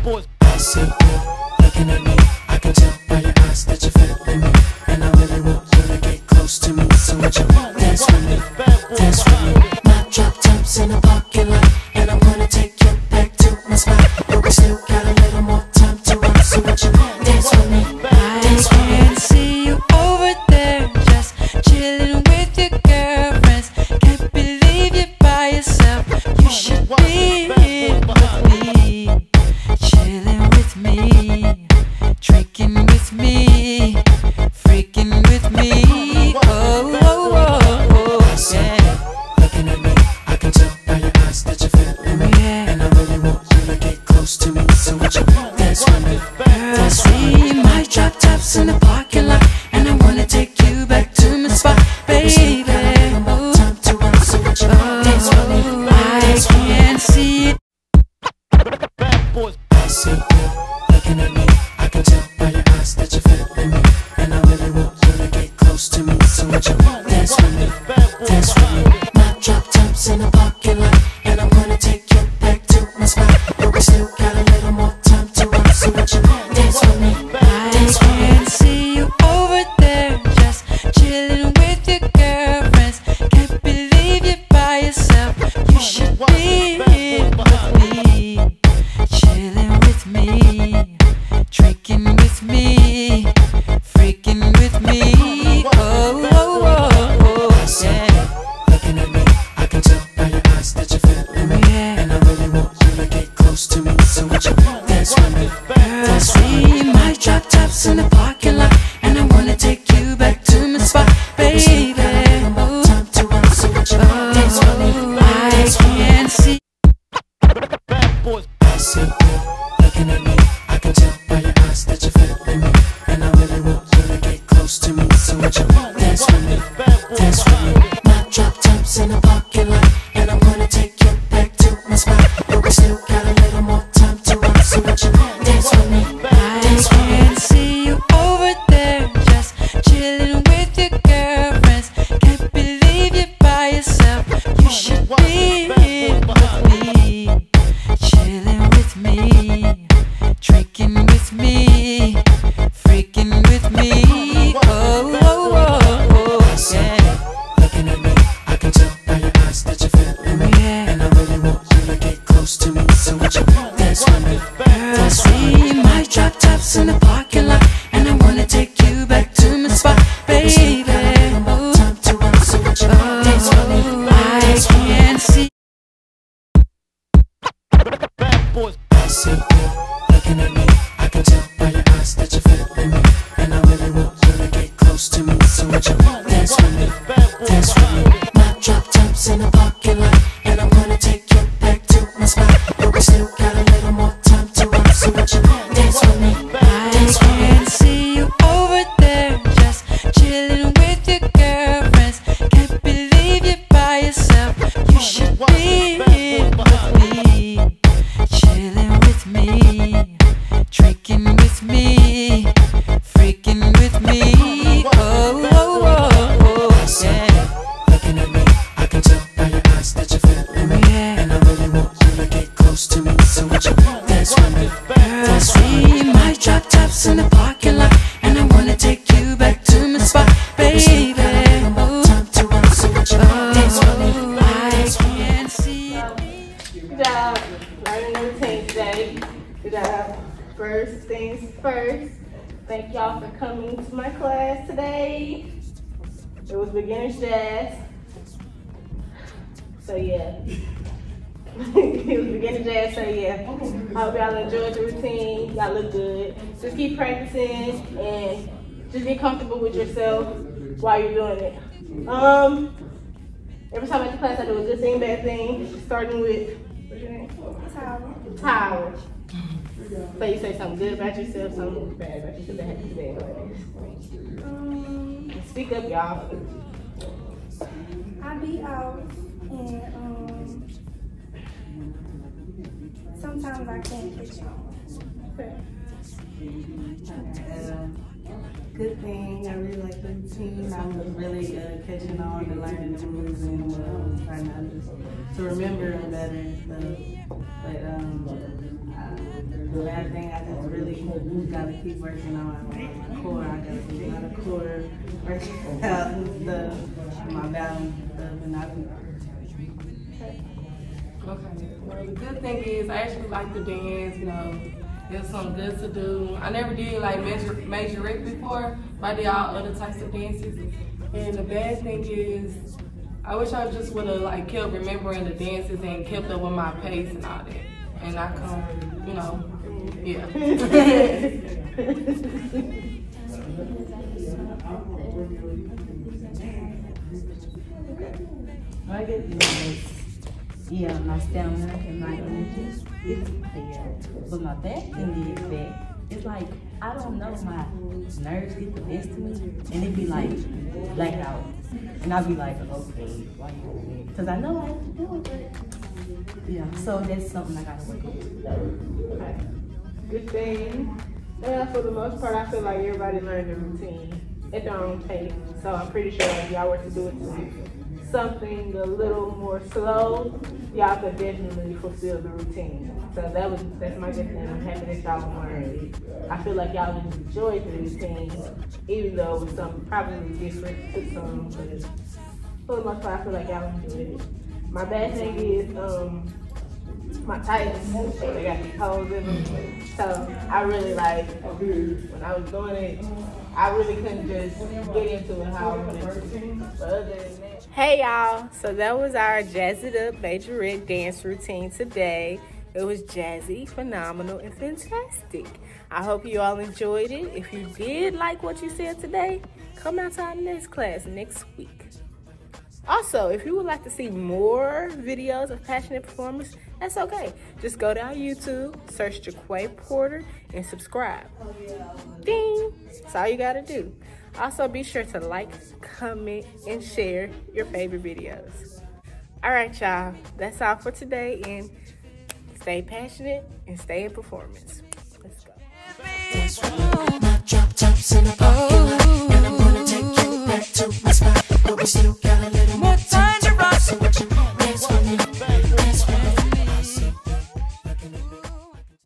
boys. I see you looking at me. I can tell by your eyes that you're feeling me, and I really want you to get close to me. So would you dance with me? Dance with me. My drop tops in the parking lot, and I'm gonna take you back to my spot. But we still got a little more time to rock. So would you dance with me? Dance with me. I can see you over there, just chilling with your girlfriends. Can't believe you're by yourself. You should be here with me, chilling with me, drinking with me, freaking with me. Oh, oh, oh, oh, yeah. Looking at me, I can tell by your eyes that you're feeling me, and I really want you to get close to me. So would you dance with me? Girl, see my drop tops in the parking lot, and I wanna take you back to my spot, baby. Oh, Time to run, so would you dance with me? I can see it. I see you looking at me. I can tell by your eyes that you're feeling me, and I really want you to get close to me. So would you dance with me? Dance with me. My drop tops in the parking lot, and I'm gonna take you back to my spot. But we still got a little more time to rock. So would you dance with me? I can see you over there, just chilling with your girlfriends. Can't believe you're by yourself. You should be here with me, chilling with me, drinking with me, freaking with me. Oh, oh, oh, oh, yeah. Looking at me, I can tell by your eyes that you're feeling me, and I really want you to get close to me. So would you dance with me? Girl, see my drop tops in the parking lot, and I wanna take you back to my spot, baby. Oh, Time to run, so would you dance with me? I can see. I see you looking at me. I can tell by your eyes that you're feeling me, and I really want you to get close to me. So would you dance with me? Dance with me. My drop tops in the parking lot, and I'm gonna take you back to my spot. But we still got a little more time to rock. So would you dance with me? I can see you over there, just chilling with your girlfriends. Can't believe you're by yourself. You should be here with me, chilling with me, drinking with me, freaking with me. Oh, oh, oh, oh, yeah. Looking at me, I can tell by your eyes that you're feeling me, and I really want you to get close to me. So would you dance with me? Girl, see my drop tops in the parking lot, and I wanna take you back to my spot, baby. Oh, Time to run, so would you dance with me? I can see. I see you looking at me. I can tell by your eyes that you're feeling me, and I really want you to get close to me. So would you dance with me? Dance with me. My drop tops in the parking lot, and I'm gonna take you back to my spot. But we still got a little more time to rock. So would you dance with me? I can see you over there, just chilling with your girlfriends. Can't believe you're by yourself. You should be here with me, chilling with me, drinking with me, freaking with me. Oh, oh, oh, oh, yeah. Looking at me, I can tell by your eyes that you're feeling me, and I really want you to get close to me. So would you dance with me? Girl, see my drop tops in the parking lot, and I wanna take you back to my spot, baby. Oh, Time to run, so would you dance with me? I can see. Good job. Learning the routine today. Good job. First things first. Thank y'all for coming to my class today. It was beginner's jazz. So yeah. It was beginner's jazz, so yeah. I hope y'all enjoyed the routine. Y'all look good. Just keep practicing and just get comfortable with yourself while you're doing it. Every time I do class, I do a good thing, bad thing. Starting with, what's your name? Tower. So you say something good about yourself, something bad about yourself that happened today. Speak up, y'all. I be out and sometimes I can't get you on. Okay. Good thing. I really like the routine. I'm really catching on to learning the moves and trying to remember them better and stuff. But the bad thing, I just really gotta keep working on my core. I gotta do a lot of core working out and stuff, my balance and stuff, and I be. Okay. Well, the good thing is I actually like to dance. You know, it's something good to do. I never did like majorette before, but I did all other types of dances. And the bad thing is, I wish I just would have like kept remembering the dances and kept up with my pace and all that. And I come, you know, yeah. I guess yeah, my stamina and my energy is there. But my bad thing is that it's like, I don't know, my nerves get the best of me, and it be like blackout. And I'll be like, okay, why you doing it? Because I know I have to do it, but yeah, so that's something I gotta work on. Okay. Good thing. Yeah, for the most part, I feel like everybody learned the routine at their own pace. So I'm pretty sure if y'all were to do it to something a little more slow, y'all could definitely fulfill the routine. So that's my good thing. I'm happy that y'all learned. I feel like y'all enjoyed the routine, even though it was something probably different to some, but for the most part, I feel like y'all enjoyed it. My bad thing is my tights, they got these holes in them. So I really like, when I was doing it, I really couldn't just get into it how I wanted to. But other than that. Hey y'all, so that was our Jazz It Up Majorette dance routine today. It was jazzy, phenomenal, and fantastic. I hope you all enjoyed it. If you did like what you said today, come out to our next class next week. Also, if you would like to see more videos of passionate performers, that's okay. Just go to our YouTube, search Jaquay Porter, and subscribe. Ding! That's all you gotta do. Also, be sure to like, comment, and share your favorite videos. All right, y'all. That's all for today, and stay passionate and stay in performance. Let's go. Dance with me, my drop tops in a parking lot.